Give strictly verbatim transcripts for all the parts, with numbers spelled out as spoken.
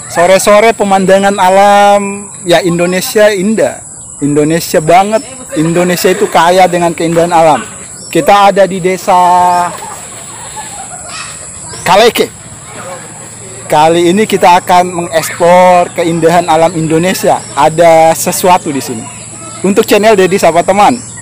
Sore-sore pemandangan alam ya Indonesia indah. Indonesia banget. Indonesia itu kaya dengan keindahan alam. Kita ada di desa Kaleke. Kali ini kita akan mengeksplor keindahan alam Indonesia. Ada sesuatu di sini. Untuk channel Dedi Sapa Teman.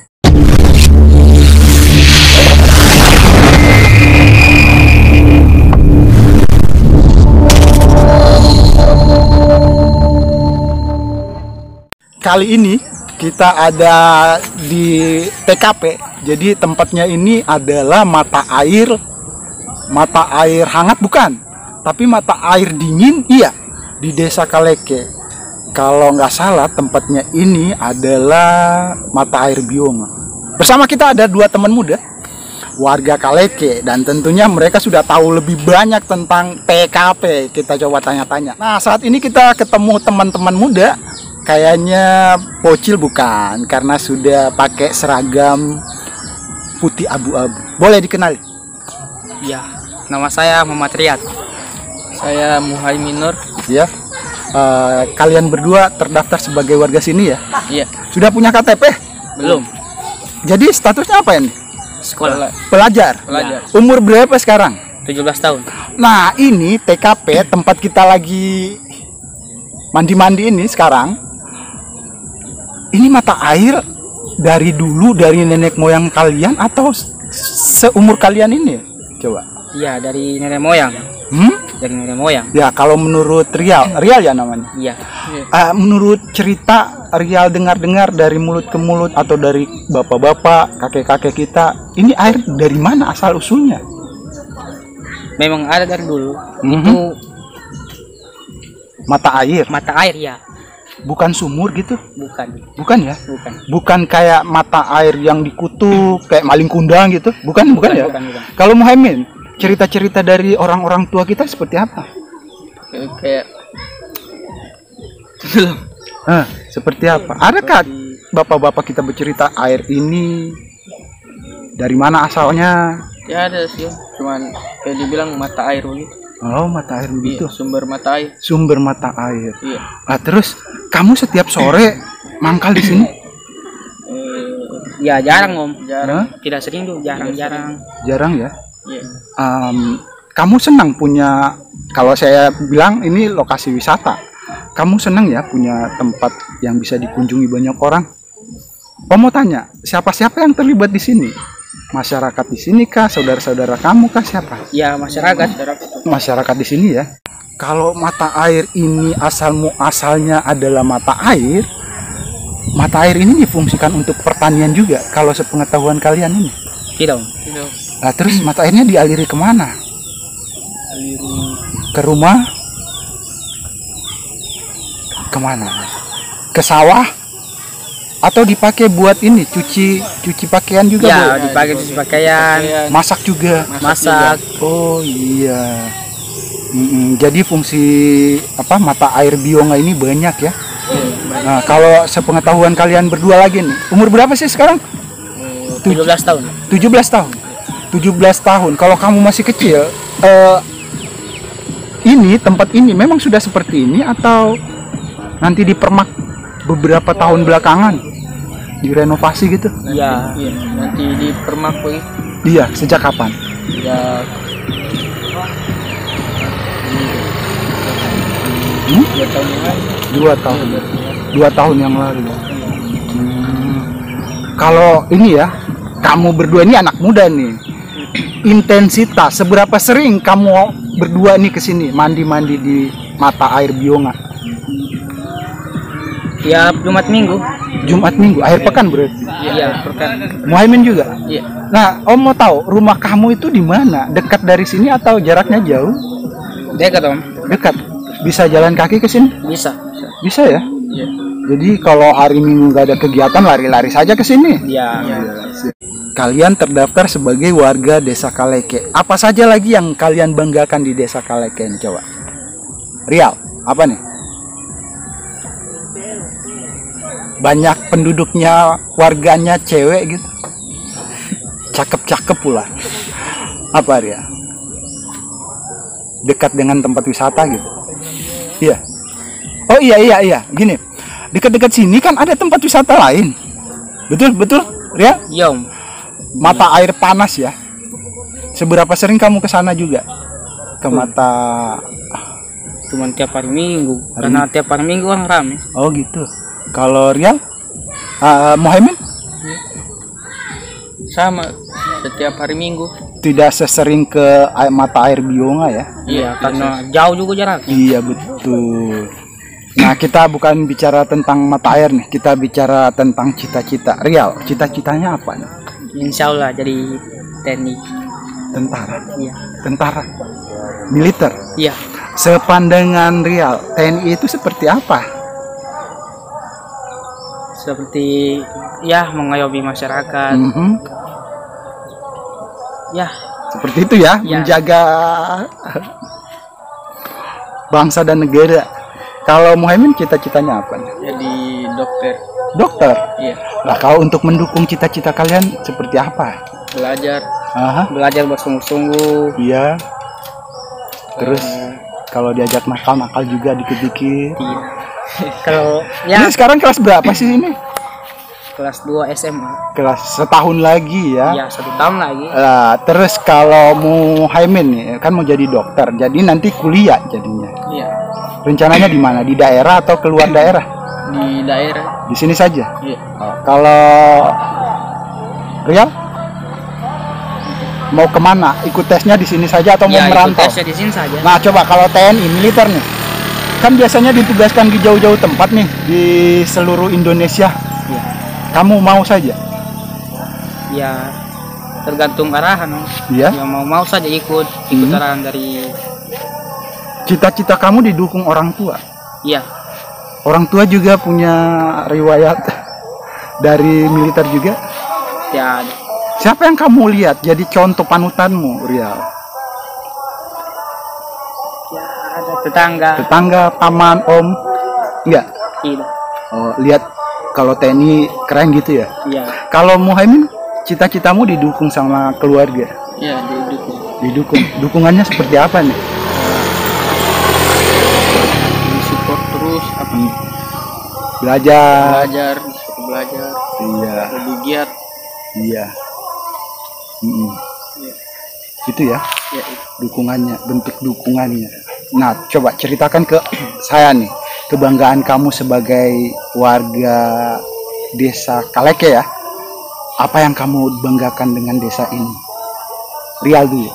Kali ini kita ada di T K P. Jadi tempatnya ini adalah mata air, mata air hangat bukan, tapi mata air dingin iya di Desa Kaleke. Kalau nggak salah tempatnya ini adalah mata air Bionga. Bersama kita ada dua teman muda, warga Kaleke, dan tentunya mereka sudah tahu lebih banyak tentang T K P. Kita coba tanya-tanya. Nah, saat ini kita ketemu teman-teman muda. Kayaknya bocil bukan, karena sudah pakai seragam putih abu-abu. Boleh dikenali? Ya, nama saya Muhammad Riyad. Saya Muhaimin Nur. Ya. Uh, kalian berdua terdaftar sebagai warga sini ya? Iya. Sudah punya K T P? Belum. Jadi statusnya apa ini? Sekolah. Pelajar. Pelajar. Umur berapa sekarang? tujuh belas tahun. Nah, ini T K P tempat kita lagi mandi-mandi ini sekarang. Ini mata air dari dulu, dari nenek moyang kalian atau seumur kalian ini? Coba. Iya, dari nenek moyang. Hmm? Dari nenek moyang. Ya, kalau menurut Rial, Rial ya namanya. Iya. Uh, menurut cerita Rial dengar-dengar dari mulut ke mulut atau dari bapak-bapak, kakek-kakek kita, ini air dari mana asal usulnya? Memang ada dari dulu. Mm-hmm. Itu mata air. mata air ya. Bukan sumur gitu? Bukan. Bukan ya? Bukan. Bukan kayak mata air yang dikutuk kayak maling kundang gitu? Bukan, bukan, bukan ya? Bukan, bukan. Kalau Muhaimin, cerita-cerita dari orang-orang tua kita seperti apa? Kayak Hah, seperti apa? Adakah bapak-bapak kita bercerita air ini dari mana asalnya? ya ada sih, cuman kayak dibilang mata air gitu. Oh, mata air begitu. Iya, sumber mata air. Sumber mata air. Iya. Nah, terus kamu setiap sore mangkal di sini? Eh, ya jarang om, jarang. Hah? Tidak sering tuh, jarang-jarang. Jarang ya? Iya. Um, kamu senang punya, kalau saya bilang ini lokasi wisata, kamu senang ya punya tempat yang bisa dikunjungi banyak orang? Oh, mau tanya, siapa-siapa yang terlibat di sini? Masyarakat di sini kah? Saudara-saudara kamu kah? Siapa? Ya masyarakat. Masyarakat di sini ya. Kalau mata air ini asal muasalnya adalah mata air, mata air ini difungsikan untuk pertanian juga. Kalau sepengetahuan kalian ini? Tidak om. Tidak. Nah, terus mata airnya dialiri kemana? Aliri. Ke rumah? Kemana? Ke sawah? Atau dipakai buat ini cuci cuci pakaian juga? Ya boleh? dipakai cuci pakaian. Masak juga. Masak. Oh iya. Mm-mm. Jadi fungsi apa mata air Bionga ini banyak ya. Nah, kalau sepengetahuan kalian berdua lagi nih, umur berapa sih sekarang? tujuh belas tahun. tujuh belas tahun. tujuh belas tahun. Kalau kamu masih kecil, uh, ini tempat ini memang sudah seperti ini atau nanti dipermak beberapa tahun belakangan direnovasi gitu? Iya, iya. Nanti di permak begitu. Iya, sejak kapan? Ya Hmm? dua tahun yang lalu. Dua tahun. Dua tahun yang lalu. Hmm. Kalau ini ya, kamu berdua ini anak muda nih. Intensitas seberapa sering kamu berdua nih kesini mandi-mandi di mata air Bionga? Tiap Jumat Minggu. Jumat Minggu, akhir pekan berarti. Iya, pekan. Muhaimin juga. Iya. Nah, Om mau tahu rumah kamu itu di mana? Dekat dari sini atau jaraknya jauh? Dekat om. Dekat. Bisa jalan kaki ke sini? Bisa. Bisa ya? Iya. Jadi kalau hari Minggu nggak ada kegiatan, lari-lari saja ke sini. Iya. Kalian terdaftar sebagai warga Desa Kaleke. Apa saja lagi yang kalian banggakan di Desa Kaleke ini, coba? Rial, apa nih? Banyak penduduknya, warganya cewek gitu. Cakep-cakep pula. Apa Rial? Dekat dengan tempat wisata gitu. Iya. Oh iya iya iya. Gini, dekat-dekat sini kan ada tempat wisata lain. Betul betul, Ria? Iya Om. Mata air panas ya. Seberapa sering kamu ke sana juga? Ke mata. Cuman tiap hari Minggu. Hari Karena tiap hari Minggu kan rame. Oh gitu. Kalau Ria, uh, Muhaimin? Sama setiap hari Minggu. Tidak sesering ke air, mata air Bionga ya? Iya, karena jauh juga jaraknya. Iya betul. Nah kita bukan bicara tentang mata air nih, kita bicara tentang cita-cita. Rial, cita-citanya apa nih? Insya Allah jadi T N I. Tentara. Iya. Tentara. Militer. Iya. Sepandangan Rial, T N I itu seperti apa? Seperti ya mengayomi masyarakat. Mhm. Ya, Seperti itu ya, Ya. menjaga bangsa dan negara. Kalau Muhaimin cita-citanya apa nih? jadi dokter. Dokter. Iya. Nah, kalau untuk mendukung cita-cita kalian seperti apa? Belajar, Aha, belajar bersungguh-sungguh. iya. Terus Eh, kalau diajak nakal-nakal juga dikit-dikit. iya. Kalau ya Ini sekarang kelas berapa sih ini? kelas dua S M A. Kelas setahun lagi ya. Ya, satu tahun lagi. Nah, terus kalau Muhaimin nih kan mau jadi dokter, jadi nanti kuliah jadinya. Iya. Rencananya di mana? Di daerah atau keluar daerah? Di daerah. Di sini saja. Iya. Oh, kalau Rial mau kemana? Ikut tesnya di sini saja atau mau Ya, ikut merantau? tesnya di sini saja. Nah, coba kalau T N I militer nih, kan biasanya ditugaskan di jauh-jauh tempat nih di seluruh Indonesia. Iya. Kamu mau saja? Ya, tergantung arahan. Om. Iya. Ya mau-mau saja ikut, ikut Hmm. arahan dari. Cita-cita kamu didukung orang tua. Iya. Orang tua juga punya riwayat dari militer juga. Ya, Siapa yang kamu lihat jadi contoh panutanmu, Rial? ya ada tetangga. Tetangga, paman, om? Enggak. Tidak. Oh, lihat kalau T N I keren gitu ya. Iya. Kalau Muhaimin, cita-citamu didukung sama keluarga. Iya, didukung. Didukung. Dukungannya seperti apa nih? Support terus apa Belajar. belajar, disuruh belajar, Iya, lebih giat. iya. Mm-mm. Iya. Itu ya, Ya, dukungannya, bentuk dukungannya. Nah, coba ceritakan ke saya nih, kebanggaan kamu sebagai warga desa Kaleke ya. Apa yang kamu banggakan dengan desa ini? Rial dulu.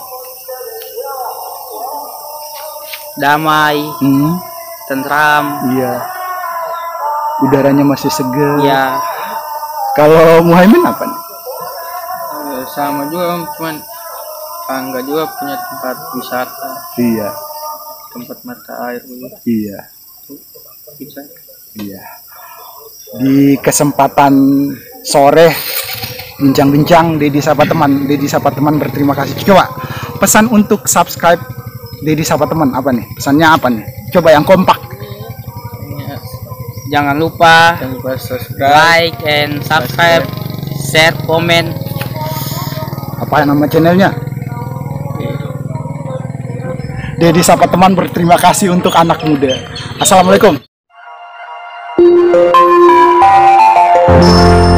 damai, Hmm, tentram. iya. Udaranya masih segar. Ya, Kalau Muhaimin apa nih? eh, sama juga Om, cuman Angga juga punya tempat wisata, Iya, tempat mata air juga iya, bisa. iya. Di kesempatan sore bincang-bincang Dedi Sapa Teman, Dedi Sapa Teman berterima kasih. Coba pesan untuk subscribe Dedi Sapa Teman apa nih? Pesannya apa nih? Coba yang kompak. Ya, jangan lupa, jangan lupa subscribe, like and subscribe, share, komen. Apa nama channelnya? Dedi Sapa Teman berterima kasih untuk anak muda. Assalamualaikum.